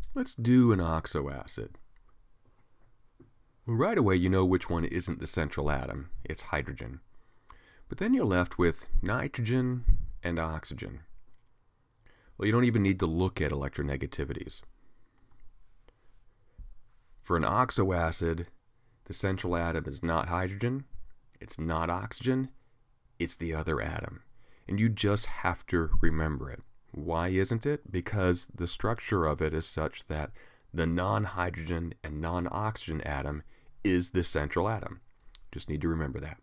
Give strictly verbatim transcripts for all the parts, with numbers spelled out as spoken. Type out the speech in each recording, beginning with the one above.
Let's do an oxoacid. Well, right away you know which one isn't the central atom. It's hydrogen. But then you're left with nitrogen and oxygen. Well, you don't even need to look at electronegativities. For an oxoacid, the central atom is not hydrogen, it's not oxygen, it's the other atom. And you just have to remember it. Why isn't it? Because the structure of it is such that the non-hydrogen and non-oxygen atom is the central atom. Just need to remember that.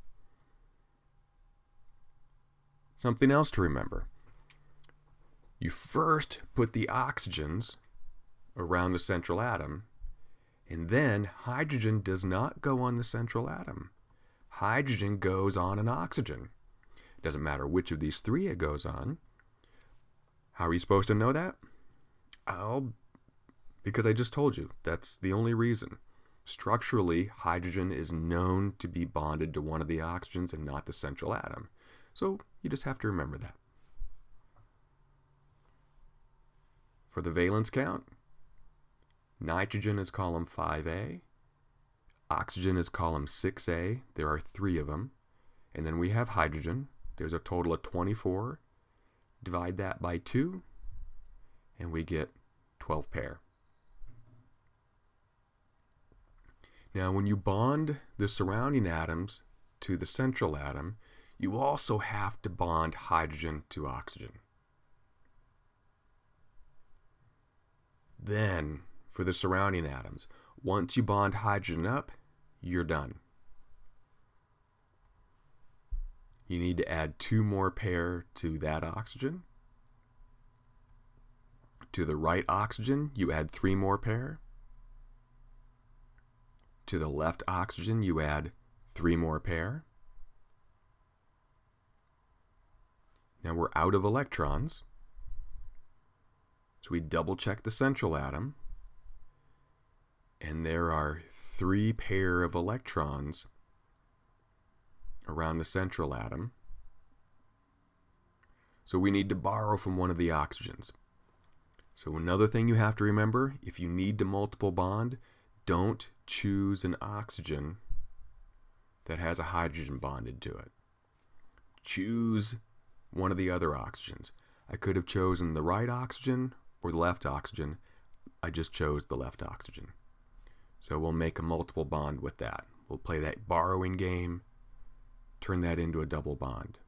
Something else to remember. You first put the oxygens around the central atom, and then hydrogen does not go on the central atom. Hydrogen goes on an oxygen. It doesn't matter which of these three it goes on. How are you supposed to know that? Oh, because I just told you. That's the only reason. Structurally, hydrogen is known to be bonded to one of the oxygens and not the central atom. So you just have to remember that. For the valence count, nitrogen is column five A, oxygen is column six A, there are three of them, and then we have hydrogen, there's a total of twenty-four, divide that by two, and we get twelve pair. Now when you bond the surrounding atoms to the central atom, you also have to bond hydrogen to oxygen. Then, for the surrounding atoms, once you bond hydrogen up, you're done. You need to add two more pair to that oxygen. To the right oxygen, you add three more pair. To the left oxygen, you add three more pair. Now we're out of electrons. So we double check the central atom, and there are three pair of electrons around the central atom. So we need to borrow from one of the oxygens. So another thing you have to remember, if you need to multiple bond, don't choose an oxygen that has a hydrogen bonded to it. Choose one of the other oxygens. I could have chosen the right oxygen or the left oxygen. I just chose the left oxygen. So we'll make a multiple bond with that. We'll play that borrowing game, turn that into a double bond.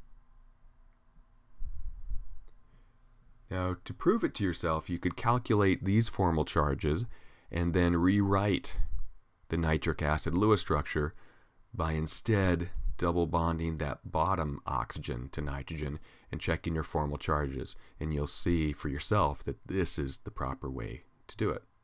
Now, to prove it to yourself, you could calculate these formal charges and then rewrite the nitric acid Lewis structure by instead double bonding that bottom oxygen to nitrogen and checking your formal charges, and you'll see for yourself that this is the proper way to do it.